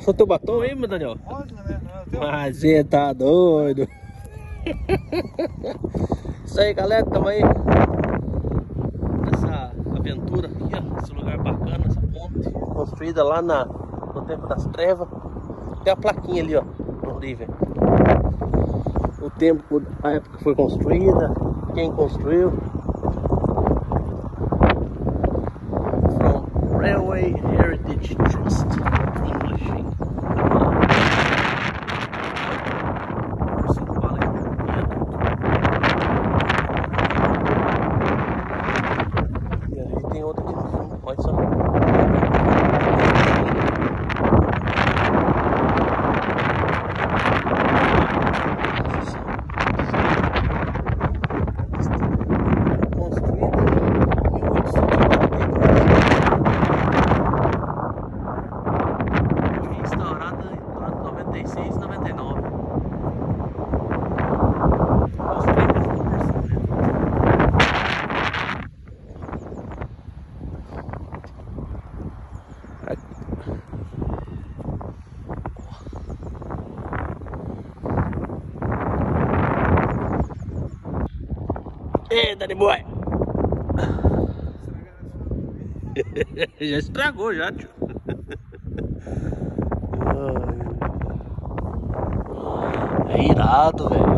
Passou teu batom aí, meu Daniel? Pode, né? Mas você tá doido. Isso aí, galera, tamo aí nessa aventura aqui, ó. Esse lugar bacana, essa ponte construída lá no tempo das trevas. Tem a plaquinha ali, ó, no livro. O tempo, a época que foi construída, quem construiu. From Railway Heritage Trust, English. E ali tem outra aqui no fundo, olha só. Ei, Danny Boy! Já estragou, já, tio. É irado, velho.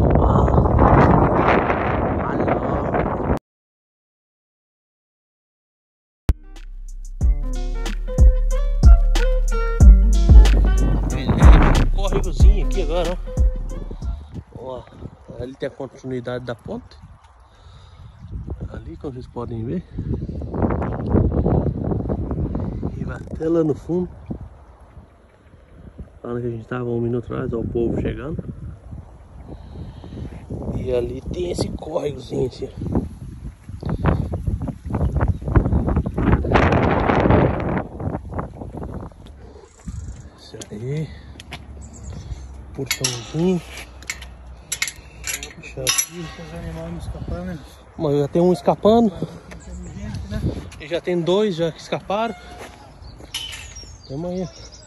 Córregozinho aqui agora, ó. Ali tem a continuidade da ponte. Ali, como vocês podem ver. E vai até lá no fundo. Lá onde a gente estava 1 minuto atrás, ó, o povo chegando. E ali tem esse córregozinho assim. Isso aí. Portãozinho. Deixa aqui. Os animais escapando, né? Mas já tem um escapando. E já tem 2 já que escaparam. Tamo aí.